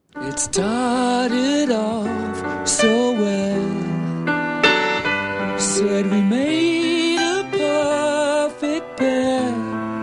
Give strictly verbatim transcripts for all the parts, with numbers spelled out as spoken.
It started off so well. Said we made a perfect pair.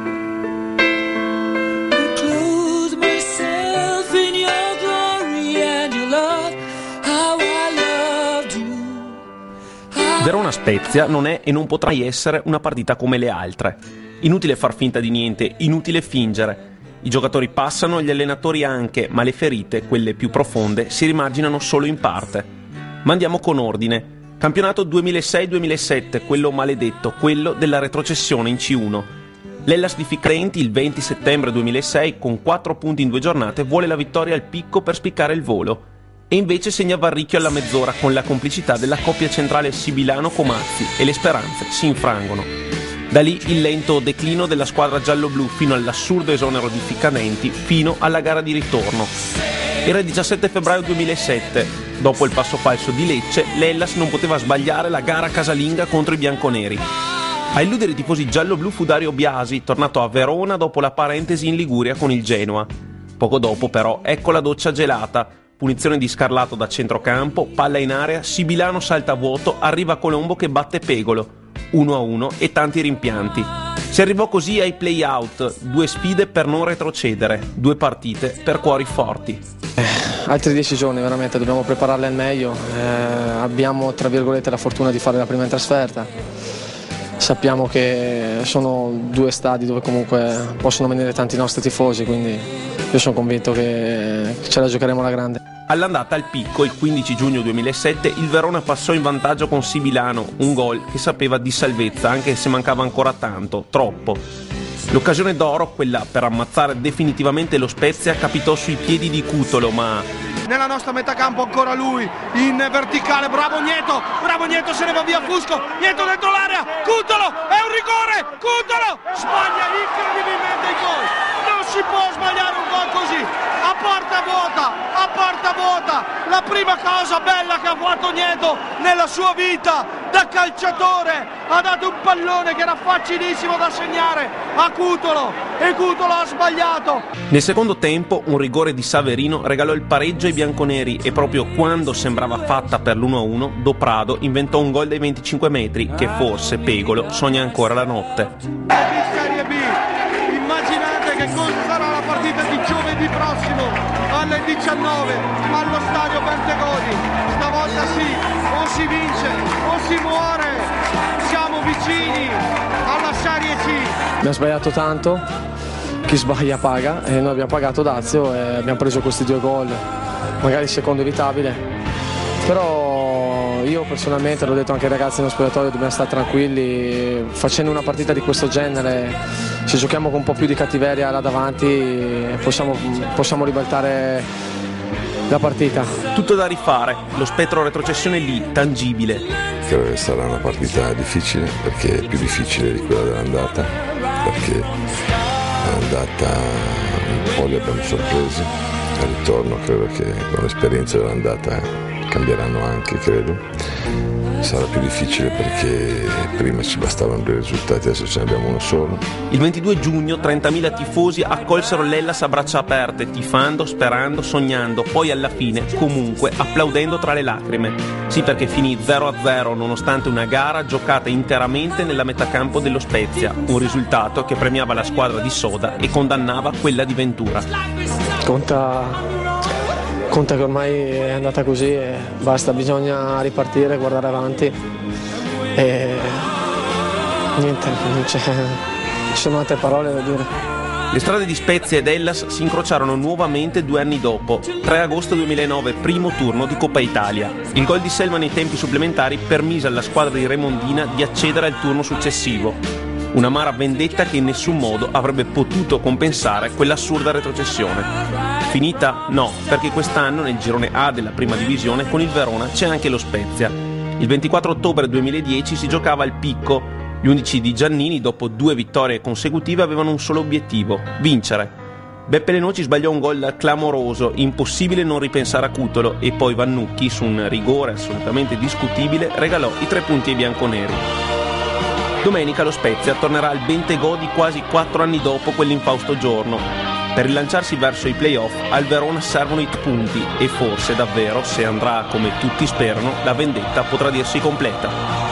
I clothe myself in your glory and your love. How I loved you. Verona Spezia non è e non potrà mai essere una partita come le altre. Inutile far finta di niente, inutile fingere. I giocatori passano, gli allenatori anche, ma le ferite, quelle più profonde, si rimarginano solo in parte. Ma andiamo con ordine. Campionato duemilasei duemilasette, quello maledetto, quello della retrocessione in C uno. L'Hellas di Ficrenti il venti settembre duemilasei, con quattro punti in due giornate, vuole la vittoria al picco per spiccare il volo. E invece segna Varricchio alla mezz'ora con la complicità della coppia centrale Sibilano-Comazzi e le speranze si infrangono. Da lì il lento declino della squadra giallo-blu fino all'assurdo esonero di Ficcanenti, fino alla gara di ritorno. Era il diciassette febbraio duemilasette. Dopo il passo falso di Lecce, l'Hellas non poteva sbagliare la gara casalinga contro i bianconeri. A illudere i tifosi giallo-blu fu Dario Biasi, tornato a Verona dopo la parentesi in Liguria con il Genoa. Poco dopo, però, ecco la doccia gelata. Punizione di Scarlato da centrocampo, palla in area, Sibilano salta a vuoto, arriva Colombo che batte Pegolo. uno a uno e tanti rimpianti. Si arrivò così ai play-out, due sfide per non retrocedere, due partite per cuori forti. Eh, altri dieci giorni veramente, dobbiamo prepararle al meglio. Eh, abbiamo tra virgolette la fortuna di fare la prima in trasferta. Sappiamo che sono due stadi dove comunque possono venire tanti nostri tifosi, quindi io sono convinto che ce la giocheremo alla grande. All'andata al picco, il quindici giugno duemilasette, il Verona passò in vantaggio con Sibilano, un gol che sapeva di salvezza, anche se mancava ancora tanto, troppo. L'occasione d'oro, quella per ammazzare definitivamente lo Spezia, capitò sui piedi di Cutolo, ma... Nella nostra metà campo ancora lui, in verticale, bravo Nieto, bravo Nieto, se ne va via Fusco, Nieto dentro l'area, Cutolo, è un rigore, Cutolo, sbaglia incredibilmente il gol, non si può sbagliare un gol così, a porta vuota, a porta vuota, la prima cosa bella che ha fatto Nieto nella sua vita da calciatore, ha dato un pallone che era facilissimo da segnare a Cutolo e Cutolo ha sbagliato. Nel secondo tempo un rigore di Saverino regalò il pareggio ai bianconeri e proprio quando sembrava fatta per l'uno a uno, Doprado inventò un gol dai venticinque metri che forse Pegolo sogna ancora la notte. Serie B, immaginate che cosa sarà la partita di giovedì prossimo alle diciannove allo stadio Bentegodi. Stavolta sì, o si vince o si muore, siamo vicini alla Serie C. Abbiamo sbagliato tanto, chi sbaglia paga e noi abbiamo pagato Dazio e abbiamo preso questi due gol, magari il secondo evitabile, però io personalmente, l'ho detto anche ai ragazzi nello spogliatoio, dobbiamo stare tranquilli, facendo una partita di questo genere, se giochiamo con un po' più di cattiveria là davanti possiamo, possiamo ribaltare la partita. Tutto da rifare, lo spettro retrocessione lì, tangibile. Credo che sarà una partita difficile, perché è più difficile di quella dell'andata, perché l'andata un po' li abbiamo sorpresi, al ritorno credo che con l'esperienza dell'andata cambieranno anche, credo. Sarà più difficile perché prima ci bastavano due risultati, adesso ce ne abbiamo uno solo. Il ventidue giugno trentamila tifosi accolsero l'Hellas a braccia aperte, tifando, sperando, sognando, poi alla fine, comunque, applaudendo tra le lacrime. Sì, perché finì zero a zero nonostante una gara giocata interamente nella metacampo dello Spezia, un risultato che premiava la squadra di Soda e condannava quella di Ventura. Conta... Conta che ormai è andata così e basta, bisogna ripartire, guardare avanti e niente, non, c'è, non ci sono altre parole da dire. Le strade di Spezia ed Hellas si incrociarono nuovamente due anni dopo, tre agosto duemilanove, primo turno di Coppa Italia. Il gol di Selma nei tempi supplementari permise alla squadra di Remondina di accedere al turno successivo. Un'amara vendetta che in nessun modo avrebbe potuto compensare quell'assurda retrocessione. Finita? No, perché quest'anno nel girone A della prima divisione con il Verona c'è anche lo Spezia. Il ventiquattro ottobre duemiladieci si giocava al picco. Gli undici di Giannini, dopo due vittorie consecutive, avevano un solo obiettivo: vincere. Beppe Lenoci sbagliò un gol clamoroso, impossibile non ripensare a Cutolo, e poi Vannucchi, su un rigore assolutamente discutibile, regalò i tre punti ai bianconeri. Domenica lo Spezia tornerà al Bentegodi quasi quattro anni dopo quell'infausto giorno. Per rilanciarsi verso i play-off al Verona servono i punti e forse davvero, se andrà come tutti sperano, la vendetta potrà dirsi completa.